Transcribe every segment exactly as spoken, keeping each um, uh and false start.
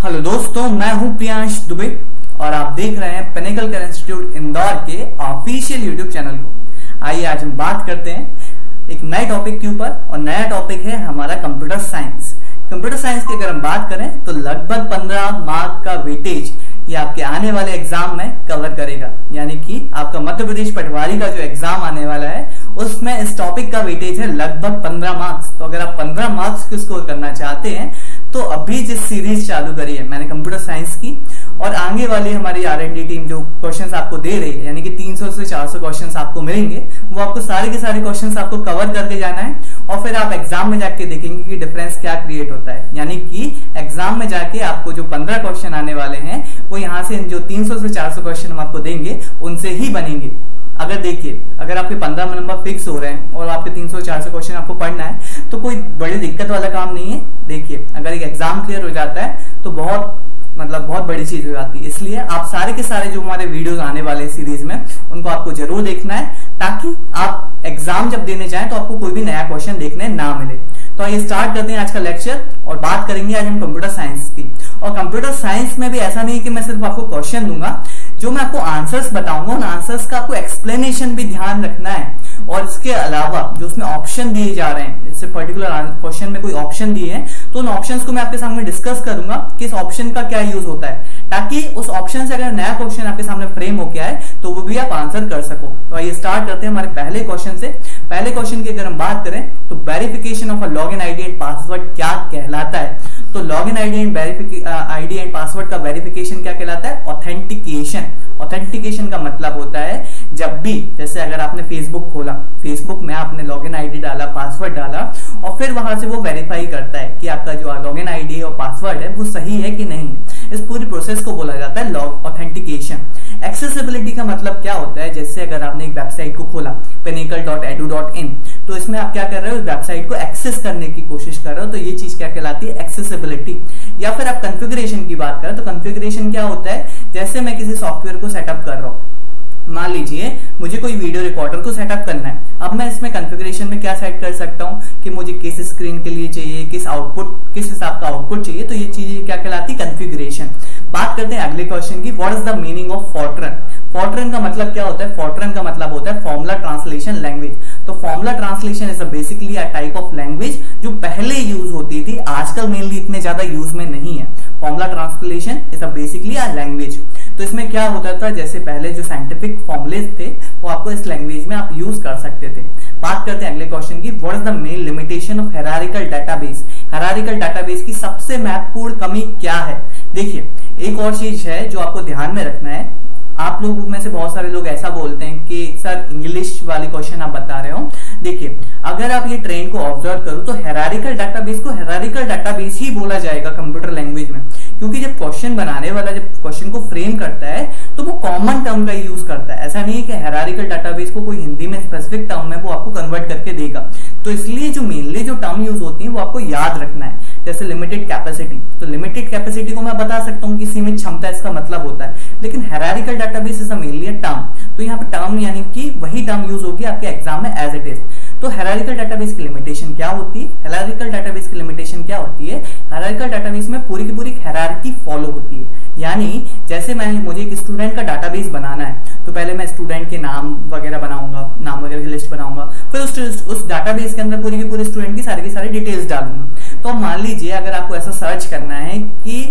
Hello दोस्तों, मैं हूं प्रियांश दुबे और आप देख रहे हैं पिनेकल करियर इंस्टीट्यूट इंदौर के ऑफिशियल यूट्यूब चैनल को। आइए आज हम बात करते हैं एक नए टॉपिक के ऊपर और नया टॉपिक है हमारा कंप्यूटर साइंस। कंप्यूटर साइंस की अगर हम बात करें तो लगभग पंद्रह मार्क का वेटेज ये आपके आने वाले एग्जाम में कवर करेगा, यानी कि आपका मध्य प्रदेश पटवारी का जो एग्जाम आने वाला है उसमें इस टॉपिक का वेटेज है लगभग पंद्रह मार्क्स। तो अगर आप पंद्रह मार्क्स को स्कोर करना चाहते हैं तो अभी जिस सीरीज चालू करी है मैंने कंप्यूटर साइंस की, और आगे वाली हमारी आर एंड डी टीम जो क्वेश्चंस आपको दे रही है, यानी कि तीन सौ से चार सौ क्वेश्चंस आपको मिलेंगे, वो आपको सारे के सारे क्वेश्चंस आपको कवर करके जाना है और फिर आप एग्जाम में जाके देखेंगे कि डिफरेंस क्या क्रिएट होता है। यानी कि एग्जाम में जाके आपको जो पंद्रह क्वेश्चन आने वाले हैं वो यहाँ से जो तीन सौ से चार सौ क्वेश्चन हम आपको देंगे उनसे ही बनेंगे। अगर देखिए, अगर आपके पंद्रह नंबर फिक्स हो रहे हैं और आपके तीन सौ चार सौ क्वेश्चन आपको पढ़ना है तो कोई बड़ी दिक्कत वाला काम नहीं है। देखिए, अगर एक एग्जाम क्लियर हो जाता है तो बहुत मतलब बहुत बड़ी चीज हो जाती है। इसलिए आप सारे के सारे जो हमारे वीडियोस आने वाले हैं सीरीज में उनको आपको जरूर देखना है, ताकि आप एग्जाम जब देने जाएं तो आपको कोई भी नया क्वेश्चन देखने ना मिले। तो आइए स्टार्ट करते हैं आज का लेक्चर और बात करेंगे आज हम कंप्यूटर साइंस की। और कंप्यूटर साइंस में भी ऐसा नहीं कि मैं सिर्फ आपको क्वेश्चन दूंगा, जो मैं आपको आंसर्स बताऊंगा उन आंसर्स का आपको एक्सप्लेनेशन भी ध्यान रखना है। और इसके अलावा जो उसमें ऑप्शन दिए जा रहे हैं, जैसे पर्टिकुलर क्वेश्चन में कोई ऑप्शन दिए हैं तो उन ऑप्शंस को मैं आपके सामने डिस्कस करूंगा कि इस ऑप्शन का क्या यूज होता है, ताकि उस ऑप्शन से अगर नया क्वेश्चन आपके सामने फ्रेम होके आए तो वो भी आप आंसर कर सको। तो आइए स्टार्ट करते हैं हमारे पहले क्वेश्चन से। पहले क्वेश्चन की अगर हम बात करें तो verification of a login ID and password क्या कहलाता है। तो login ID and ID and password का वेरिफिकेशन क्या कहलाता है? ऑथेंटिकेशन। ऑथेंटिकेशन का मतलब होता है जब भी, जैसे अगर आपने फेसबुक खोला, फेसबुक में आपने लॉगिन आईडी डाला, पासवर्ड डाला और फिर वहां से वो वेरीफाई करता है कि आपका जो लॉगिन आईडी और पासवर्ड है वो सही है कि नहीं। इस पूरी प्रोसेस को बोला जाता है लॉग ऑथेंटिकेशन। एक्सेसिबिलिटी का मतलब क्या होता है? जैसे अगर आपने एक वेबसाइट को खोला pinnacle dot edu dot in, तो इसमें आप क्या कर रहे हो? वेबसाइट को एक्सेस करने की कोशिश कर रहे हो, तो ये चीज क्या कहलाती है? एक्सेसिबिलिटी। या फिर आप कॉन्फ़िगरेशन की बात करें तो कॉन्फ़िगरेशन क्या होता है? जैसे मैं किसी सॉफ्टवेयर को सेटअप कर रहा हूं, मान लीजिए मुझे कोई वीडियो रिकॉर्डर को सेटअप करना है। अब मैं इसमें कॉन्फ़िगरेशन में क्या सेट कर सकता हूं कि मुझे किस स्क्रीन के लिए चाहिए, किस आउटपुट, किस हिसाब का आउटपुट चाहिए, तो ये चीजें क्या कहलाती है? कॉन्फ़िगरेशन। बात करते हैं अगले क्वेश्चन की, what is the meaning of FORTRAN. FORTRAN का मतलब क्या होता है? फॉर्ट्रन का मतलब होता है फॉर्मूला ट्रांसलेशन लैंग्वेज। तो formula translation is basically a type of language जो पहले यूज होती थी, आजकल मेनली इतने ज्यादा यूज में नहीं है। Formula translation is basically a language. तो इसमें क्या होता था, जैसे पहले जो साइंटिफिक फॉर्मुलेज थे वो आपको इस लैंग्वेज में आप यूज कर सकते थे। बात करते हैं अगले क्वेश्चन की, what is the main limitation of hierarchical database. Hierarchical database की सबसे महत्वपूर्ण कमी क्या है? देखिए, एक और चीज है जो आपको ध्यान में रखना है। आप लोगों में से बहुत सारे लोग ऐसा बोलते हैं कि सर इंग्लिश वाले क्वेश्चन आप बता रहे हो। देखिए, अगर आप ये ट्रेंड को ऑब्जर्व करो तो हायरार्किकल डाटाबेस को हायरार्किकल डाटाबेस ही बोला जाएगा कंप्यूटर लैंग्वेज में, क्योंकि जब क्वेश्चन बनाने वाला जब क्वेश्चन को फ्रेम करता है तो वो कॉमन टर्म का यूज करता है। ऐसा नहीं है कि हायरार्किकल डाटाबेस को कोई हिंदी में स्पेसिफिक टर्म में वो आपको कन्वर्ट करके देगा। तो इसलिए जो मेनली जो टर्म यूज होती है वो आपको याद रखना है। जैसे लिमिटेड कैपेसिटी, तो लिमिटेड कैपेसिटी को मैं बता सकता हूँ कि सीमित क्षमता इसका मतलब होता है, लेकिन hierarchical database is mainly a term. तो यहाँ पे टर्म यानी कि वही टर्म यूज होगी आपके एग्जाम में एज इट इज। तो हायरार्किकल डाटाबेस की लिमिटेशन क्या होती है? हायरार्किकल डाटाबेस की लिमिटेशन क्या होती है? हायरार्किकल डाटाबेस में पूरी की पूरी हायरार्की फॉलो होती है। यानी जैसे मैं मुझे एक स्टूडेंट का डाटाबेस बनाना है तो पहले मैं स्टूडेंट के नाम वगैरह बनाऊंगा, नाम वगैरह की लिस्ट बनाऊंगा, फिर उस उस डाटाबेस के अंदर पूरी की पूरी स्टूडेंट की सारी की सारी डिटेल्स डालूंगा। तो मान लीजिए अगर आपको ऐसा सर्च करना है कि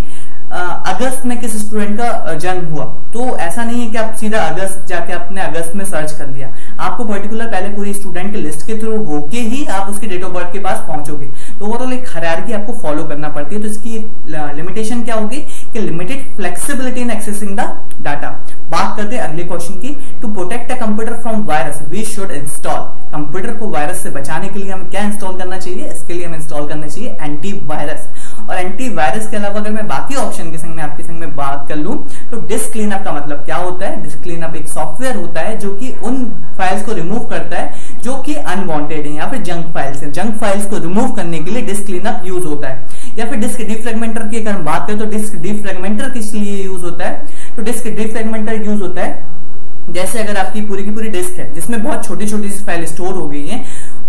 अगस्त में किस स्टूडेंट का जन्म हुआ, तो ऐसा नहीं है कि आप सीधा अगस्त जाके आपने अगस्त में सर्च कर लिया। आपको पर्टिकुलर पहले पूरी स्टूडेंट की लिस्ट के थ्रू होके ही आप उसके डेट ऑफ बर्थ के पास पहुंचोगे। तो ओवरऑल एक हायरार्की आपको फॉलो करना पड़ती है। तो इसकी लिमिटेशन क्या होगी कि limited flexibility in accessing the data. बात करते हैं अगले क्वेश्चन की, to protect a computer from virus we should install. Computer को वायरस से बचाने के लिए हमें क्या इंस्टॉल करना चाहिए? इसके लिए हमें इंस्टॉल करना चाहिए एंटीवायरस। और एंटीवायरस के अलावा अगर मैं बाकी ऑप्शन के संग में आपके संग में बात कर लूं तो डिस्क क्लीनअप का मतलब क्या होता है? डिस्क क्लीनअप एक सॉफ्टवेयर होता है जो कि उन फाइल्स को रिमूव करता है जो कि अनवांटेड है, या फिर जंक फाइल्स है। जंक फाइल्स को रिमूव करने के लिए डिस्क क्लीनअप यूज होता है। या फिर डिस्क डिफ्रेगमेंटर की अगर हम बात करें तो डिस्क डिफ्रेगमेंटर किस लिए यूज होता है? तो डिस्क डिफ्रेगमेंटर यूज होता है जैसे अगर आपकी पूरी की पूरी डिस्क है जिसमें बहुत छोटी छोटी सी फाइल स्टोर हो गई है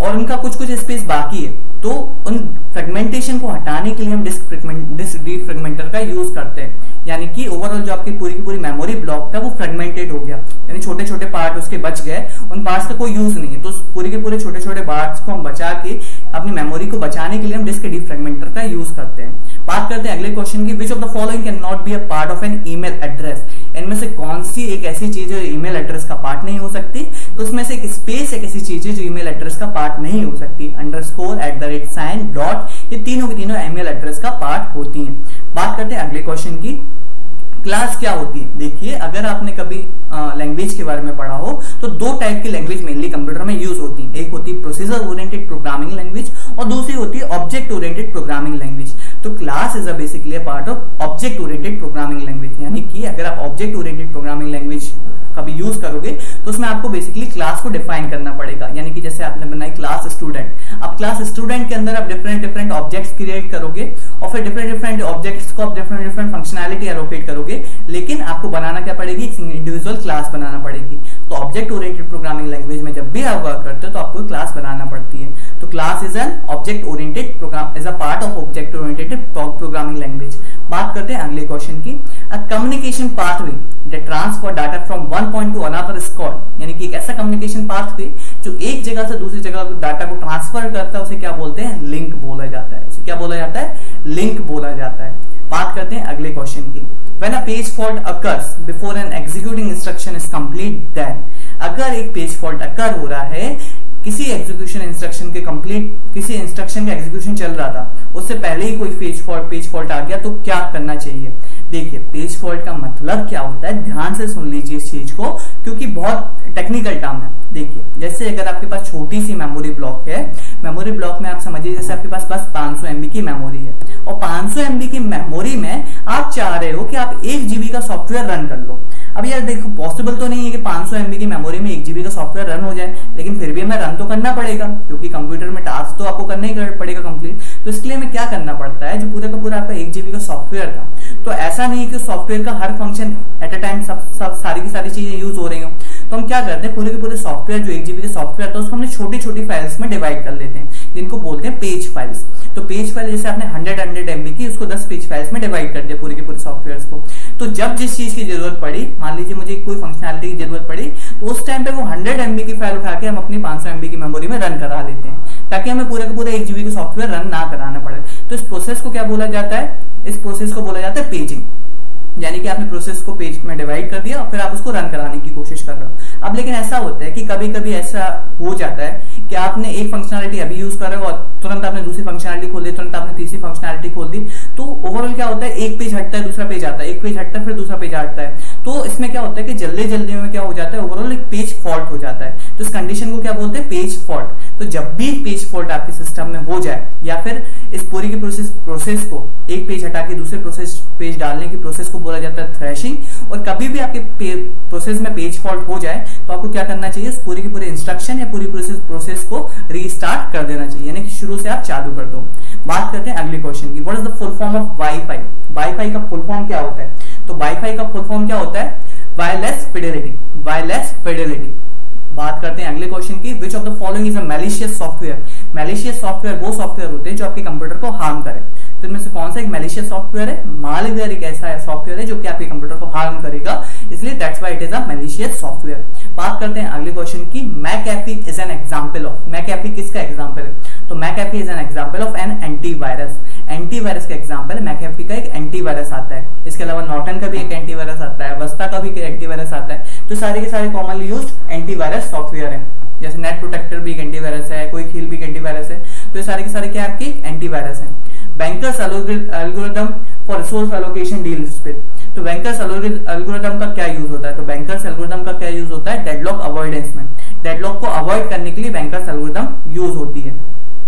और उनका कुछ कुछ स्पेस बाकी है, तो उन फ्रेगमेंटेशन को हटाने के लिए हम डिस्क फ्रेगमेंट डिस्क डीफ्रेगमेंटर का यूज करते हैं। यानी कि ओवरऑल जो आपकी पूरी की पूरी मेमोरी ब्लॉक था वो फ्रेगमेंटेड हो गया, यानी छोटे छोटे पार्ट उसके बच गए, उन पार्ट्स का कोई यूज नहीं है, तो पूरे के पूरे छोटे छोटे पार्ट्स को हम बचा के अपनी मेमोरी को बचाने के लिए हम डिस्क डीफ्रेगमेंटर का यूज करते हैं। बात करते हैं अगले क्वेश्चन की, which of the following can not be a part of an email address. इनमें से कौन सी एक ऐसी चीज है जो ईमेल एड्रेस का पार्ट नहीं हो सकती? तो उसमें से एक स्पेस एक ऐसी चीज है जो ईमेल एड्रेस का पार्ट नहीं हो सकती। Underscore, at the rate sign, dot, ये तीनों की तीनों ईमेल एड्रेस का पार्ट होती हैं। बात करते हैं अगले क्वेश्चन की, क्लास क्या होती है? देखिए, अगर आपने कभी लैंग्वेज के बारे में पढ़ा हो तो दो टाइप की लैंग्वेज मेनली कंप्यूटर में यूज होती है। एक होती है प्रोसीजर ओरिएंटेड प्रोग्रामिंग लैंग्वेज और दूसरी होती है ऑब्जेक्ट ओरिएंटेड प्रोग्रामिंग लैंग्वेज। तो class is a basically a part of object oriented programming language, यानी कि अगर आप ऑब्जेक्ट ओरिएंटेड प्रोग्रामिंग लैंग्वेज कभी यूज करोगे तो उसमें आपको बेसिकली क्लास को डिफाइन करना पड़ेगा। यानी कि जैसे आपने बनाई क्लास स्टूडेंट, अब क्लास स्टूडेंट के अंदर आप डिफरेंट डिफरेंट ऑब्जेक्ट्स क्रिएट करोगे और फिर डिफरेंट डिफरेंट ऑब्जेक्ट्स को आप डिफरेंट डिफरेंट फंक्शनैलिटी एलोकेट करोगे, लेकिन आपको बनाना क्या पड़ेगी? एक इंडिविजुअल क्लास बनाना पड़ेगी। तो ऑब्जेक्ट ओरिएंटेड प्रोग्रामिंग लैंग्वेज में जब भी आप वर्क करते हो तो आपको क्लास बनाना पड़ती है। तो class is an object oriented program is a part of object oriented programming language. बात करते हैं अगले क्वेश्चन की, a communication pathway that transfer data from one point to another is called. यानी कि एक ऐसा कम्युनिकेशन पाथवे जो एक जगह से दूसरी जगह डाटा को ट्रांसफर करता है उसे क्या बोलते हैं? लिंक बोला जाता है। उसे क्या बोला जाता है? लिंक बोला जाता है। बात करते हैं अगले क्वेश्चन की, When a page fault occurs before an executing instruction is complete, then अगर एक पेज फॉल्ट अकर हो रहा है किसी एग्जीक्यूशन इंस्ट्रक्शन के कंप्लीट किसी इंस्ट्रक्शन का एग्जीक्यूशन चल रहा था, उससे पहले ही कोई पेज फॉल्ट पेज फॉल्ट आ गया तो क्या करना चाहिए? देखिए, पेज फॉल्ट का मतलब क्या होता है, ध्यान से सुन लीजिए इस चीज को क्योंकि बहुत टेक्निकल टर्म है। देखिए, जैसे अगर आपके पास छोटी सी मेमोरी ब्लॉक है, मेमोरी ब्लॉक में आप समझिए जैसे आपके पास बस पांच सौ एमबी की मेमोरी है और पांच सौ एमबी की मेमोरी में आप चाह रहे हो कि आप एक जीबी का सॉफ्टवेयर रन कर लो। अब यार देखो, पॉसिबल तो नहीं है कि पांच सौ एमबी की मेमोरी में एक जीबी का सॉफ्टवेयर रन हो जाए, लेकिन फिर भी हमें रन तो करना पड़ेगा क्योंकि कंप्यूटर में टास्क तो आपको करना ही पड़ेगा कंप्लीट। तो इसके लिए हमें क्या करना पड़ता है, जो पूरा का पूरा आपका एक जीबी का सॉफ्टवेयर था, तो ऐसा नहीं कि सॉफ्टवेयर का हर फंक्शन एट अ टाइम सब, सब सारी की सारी चीजें यूज हो रही हो, तो हम क्या करते हैं, पूरे के पूरे सॉफ्टवेयर जो एक जीबी का सॉफ्टवेयर था उसको हमने छोटी छोटी फाइल्स में डिवाइड कर लेते हैं जिनको बोलते हैं पेज फाइल्स। तो पेज फाइल जैसे आपने हंड्रेड हंड्रेड एमबी की, उसको दस पेज फाइल्स में डिवाइड कर दिया पूरे के पूरे सॉफ्टवेयर को। तो जब जिस चीज की जरूरत पड़ी, मान लीजिए मुझे कोई फंक्शनैलिटी की जरूरत पड़ी, तो उस टाइम पे वो हंड्रेड एमबी की फाइल उठा के हम अपनी पांच सौ एमबी की मेमोरी में रन करा लेते हैं ताकि हमें पूरे का पूरा एक जीबी का सॉफ्टवेयर रन ना कराना पड़े। तो इस प्रोसेस को क्या बोला जाता है? इस प्रोसेस को बोला जाता है पेजिंग। यानी कि आपने प्रोसेस को पेज में डिवाइड कर दिया और फिर आप उसको रन कराने की कोशिश कर रहे हो। अब लेकिन ऐसा होता है कि कभी कभी ऐसा हो जाता है कि आपने एक फंक्शनैलिटी अभी यूज कर रहे हो और तुरंत आपने दूसरी फंक्शनैलिटी खोल दी, तुरंत आपने तीसरी फंक्शनैलिटी खोल दी, तो ओवरऑल क्या होता है, एक पेज हटता है दूसरा पेज आता है, एक पेज हटता है फिर दूसरा पेज हटता है। तो इसमें क्या होता है कि जल्दी जल्दी में क्या हो जाता है, ओवरऑल एक पेज फॉल्ट हो जाता है। तो इस कंडीशन को क्या बोलते हैं? Page fault. तो जब भी पेज फॉल्ट आपके सिस्टम में हो जाए या फिर इस पूरी की प्रोसेस प्रोसेस को एक पेज हटा के दूसरे प्रोसेस पेज डालने की प्रोसेस को बोला जाता है थ्रेशिंग। और कभी भी आपके प्रोसेस में पेज फॉल्ट हो जाए तो आपको क्या करना चाहिए, पूरी की पूरी इंस्ट्रक्शन या पूरी प्रोसेस प्रोसेस को रीस्टार्ट कर देना चाहिए, यानी कि शुरू से आप चालू कर दो। बात करते हैं अगले क्वेश्चन की, what is the full form of WiFi? WiFi का फुल फॉर्म क्या होता है? तो वाईफाई का फुल फॉर्म क्या होता है? Wireless fidelity. Wireless fidelity. बात करते हैं अगले क्वेश्चन की, which of the following is a malicious software? Malicious software वो सॉफ्टवेयर होते हैं जो आपके कंप्यूटर को हार्म करे। तो इनमें से कौन सा एक मैलिशियस सॉफ्टवेयर है? मालवेयर एक ऐसा सॉफ्टवेयर है जो कि आपके कंप्यूटर को हार्म करेगा, इसलिए that's why it is a malicious software. बात करते हैं अगले क्वेश्चन की, McAfee is an example of. McAfee किसका एग्जांपल है? तो McAfee is an example of an antivirus. Antivirus का एग्जांपल मैकएफी का एक एंटीवायरस आता है। इसके अलावा नॉर्टन का भी एक एंटीवायरस आता है, वस्ता का भी एक एंटीवायरस आता है। तो सारे के सारे कॉमनली यूज्ड एंटीवायरस सॉफ्टवेयर है। जैसे नेट प्रोटेक्टर भी एक एंटीवायरस है, कोई खील भी एक एंटीवायरस है। तो ये सारे के सारे क्या आपके एंटीवायरस हैं। Banker's algorithm for resource allocation deals with. तो बैंकर्स एल्गोरिथम का क्या यूज होता है? तो बैंकर्स एल्गोरिथम का क्या यूज होता है? डेडलॉक अवॉइडेंस में। डेडलॉक को अवॉइड करने के लिए बैंकर्स एल्गोरिथम यूज होती है।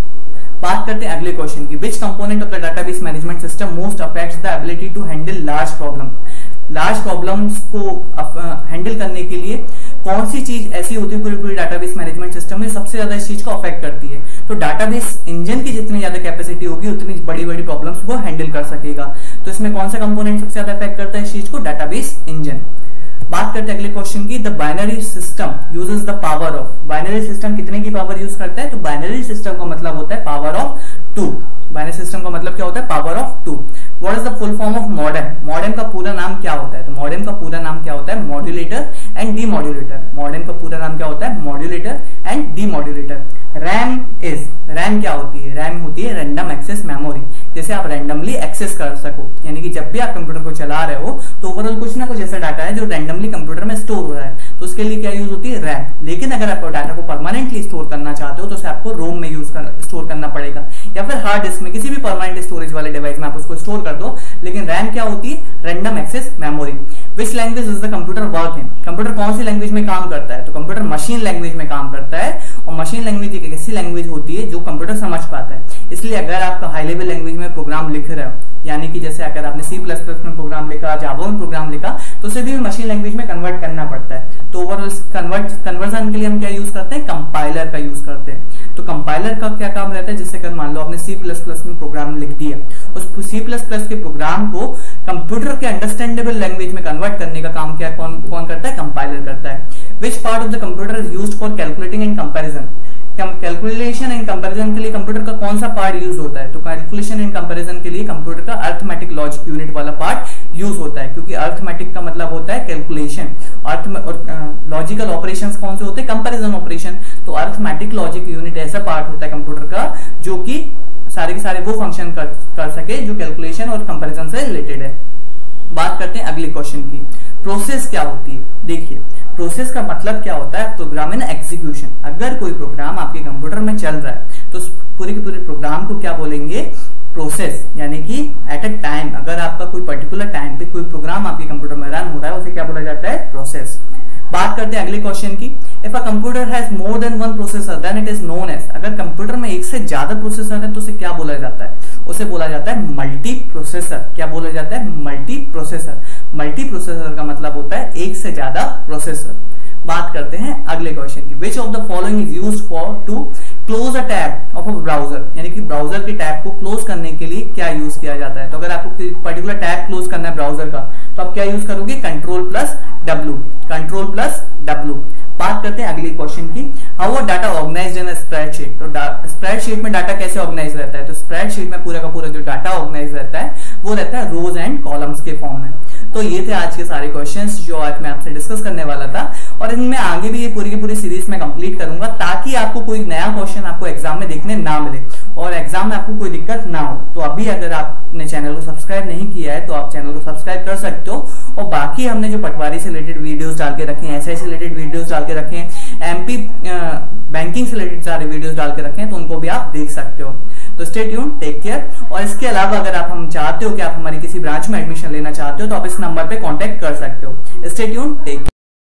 बात करते हैं अगले क्वेश्चन की, which component of the database management system most affects the ability to handle large problem? Large problems को हैंडल करने के लिए कौन सी चीज ऐसी होती है पूरी पूरी डाटाबेस मैनेजमेंट सिस्टम में सबसे ज्यादा इस चीज को अफेक्ट करती है? तो डाटाबेस इंजन की जितनी ज्यादा कैपेसिटी होगी उतनी बड़ी बड़ी प्रॉब्लम्स को हैंडल कर सकेगा। तो इसमें कौन सा कंपोनेंट सबसे ज्यादा अफेक्ट करता है इस चीज को? Database engine. बात करते हैं अगले क्वेश्चन की। The binary system uses the power of, binary system कितने की पावर यूज करता है? तो बाइनरी सिस्टम का मतलब होता है power of two. Binary system का मतलब क्या होता है? Power of two. What is the full form of modem? Modem का पूरा नाम क्या होता है? तो मॉडेम का पूरा नाम क्या होता है? Modulator and demodulator. मॉडेम का पूरा नाम क्या होता है? Modulator and demodulator. RAM is, RAM क्या होती है? रैम होती है रैंडम एक्सेस मेमोरी, जैसे आप रैंडमली एक्सेस कर सको, यानी कि जब भी आप कंप्यूटर को चला रहे हो तो ओवरऑल कुछ ना कुछ ऐसा डाटा है जो रैंडमली कंप्यूटर में स्टोर हो रहा है, तो उसके लिए क्या यूज होती है? रैम। लेकिन अगर आप डाटा को परमानेंटली स्टोर करना चाहते हो तो उसे आपको रोम में यूज कर स्टोर करना पड़ेगा, या फिर हार्ड डिस्क में, किसी भी परमानेंट स्टोरेज वाले डिवाइस में आप उसको स्टोर कर दो। लेकिन रैम क्या होती है? Random access memory. Which language is the computer work in? Computer कौन सी लैंग्वेज में काम करता है? तो कंप्यूटर मशीन लैंग्वेज में काम करता है, और मशीन लैंग्वेज एक ऐसी लैंग्वेज होती है जो कंप्यूटर समझ पाता है। इसलिए अगर आप हाई लेवल लैंग्वेज में प्रोग्राम लिख रहे हो, यानी कि जैसे अगर आपने सी प्लस प्लस में प्रोग्राम लिखा, जावा में प्रोग्राम लिखा, तो उसे भी मशीन लैंग्वेज में कन्वर्ट करना पड़ता है। तो ओवरऑल कन्वर्ट कन्वर्जन के लिए हम क्या यूज करते हैं? कंपाइलर का यूज करते हैं। तो कंपाइलर का क्या काम रहता है? जैसे अगर मान लो आपने सी प्लस प्लस में प्रोग्राम लिख दिया, उस सी प्लस प्लस के प्रोग्राम को कंप्यूटर के अंडरस्टैंडेबल लैंग्वेज में कन्वर्ट करने का काम क्या कौन कौन करता है? कंपाइलर करता है। Which part of the computer is used for calculating and comparison? Calculation and comparison के लिए कंप्यूटर का कौन सा पार्ट यूज होता है? तो कैलकुलेशन एंड कंपैरिजन के लिए कंप्यूटर का अर्थमेटिक लॉजिक यूनिट वाला पार्ट यूज होता है, क्योंकि अर्थमेटिक का मतलब होता है कैलकुलेशन, अर्थ और लॉजिकल ऑपरेशंस कौन से होते हैं? Comparison operation. तो अर्थमेटिक लॉजिक यूनिट ऐसा पार्ट होता है कंप्यूटर का जो कि सारे के सारे वो फंक्शन कर, कर सके जो कैलकुलेशन और कंपैरिजन से रिलेटेड है। बात करते हैं अगले क्वेश्चन की। प्रोसेस क्या होती है? देखिए, प्रोसेस का मतलब क्या होता है? Program in execution. अगर कोई प्रोग्राम आपके कंप्यूटर में चल रहा है तो पूरे के पूरे प्रोग्राम को क्या बोलेंगे? प्रोसेस। यानी कि एट अ टाइम, अगर आपका कोई पर्टिकुलर टाइम पे कोई प्रोग्राम आपके कंप्यूटर में रन हो रहा है, उसे क्या बोला जाता है? प्रोसेस। बात करते हैं अगले क्वेश्चन की। If a computer has more than one processor then it is known as, अगर कंप्यूटर में एक से ज्यादा प्रोसेसर है तो उसे क्या बोला जाता है? उसे बोला जाता है मल्टी प्रोसेसर। क्या बोला जाता है? Multi processor. मल्टी प्रोसेसर का मतलब होता है एक से ज्यादा प्रोसेसर। बात करते हैं अगले क्वेश्चन की। Which of the following is used for to close a tab of a browser? यानी कि ब्राउजर की टैब को क्लोज करने के लिए क्या यूज किया जाता है? तो अगर आपको पर्टिकुलर टैब क्लोज करना है ब्राउजर का, तो आप क्या यूज करोगे? Control plus W. Control plus W. बात करते हैं अगले क्वेश्चन की। How a data organized in a spreadsheet? तो स्प्रेडशीट में डाटा कैसे ऑर्गेनाइज रहता है? तो स्प्रेडशीट में पूरा का पूरा जो डाटा ऑर्गेनाइज रहता है वो रहता है रोज एंड कॉलम्स के फॉर्म में। तो ये थे आज के सारे क्वेश्चंस जो आज मैं आपसे डिस्कस करने वाला था, और इनमें आगे भी ये पूरी की पूरी सीरीज में कंप्लीट करूंगा ताकि आपको कोई नया क्वेश्चन आपको एग्जाम में देखने ना मिले और एग्जाम में आपको कोई दिक्कत ना हो। तो अभी अगर आपने चैनल को सब्सक्राइब नहीं किया है तो आप चैनल को सब्सक्राइब कर सकते हो, और बाकी हमने जो पटवारी से रिलेटेड वीडियोस डाल के रखे हैं, एसआई से रिलेटेड वीडियोस डाल के रखे हैं, एमपी बैंकिंग से रिलेटेड सारे वीडियोस डाल के रखे हैं, तो उनको भी आप देख सकते हो। तो स्टे ट्यून, टेक केयर। और इसके अलावा अगर आप हम चाहते हो कि आप हमारी किसी ब्रांच में एडमिशन लेना चाहते हो तो आप इस नंबर पे कांटेक्ट कर सकते हो। Stay tuned, take care.